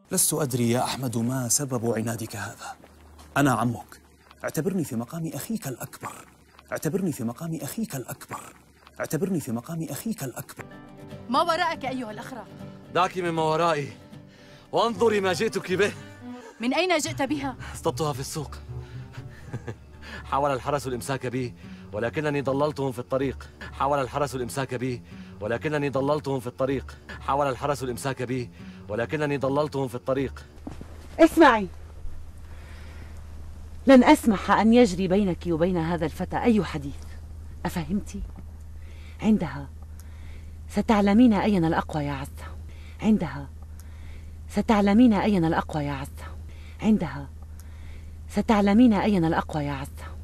لست أدري يا أحمد ما سبب عنادك هذا. أنا عمك، اعتبرني في مقام أخيك الأكبر، اعتبرني في مقام أخيك الأكبر، اعتبرني في مقام أخيك الأكبر. ما وراءك أيها الأخرى؟ دعك مما ورائي وانظري ما جئتك به. من أين جئت بها؟ اصطدتها في السوق. حاول الحرس الإمساك بي ولكنني ضللتهم في الطريق. حاول الحرس الإمساك بي ولكنني ضللتهم في الطريق. حاول الحرس الإمساك بي ولكنني ضللتهم في الطريق. اسمعي، لن أسمح أن يجري بينك وبين هذا الفتى أي حديث، أفهمتِ؟ عندها ستعلمين أين الأقوى يا عزة، عندها ستعلمين أين الأقوى يا عزة، عندها ستعلمين أين الأقوى يا عزة.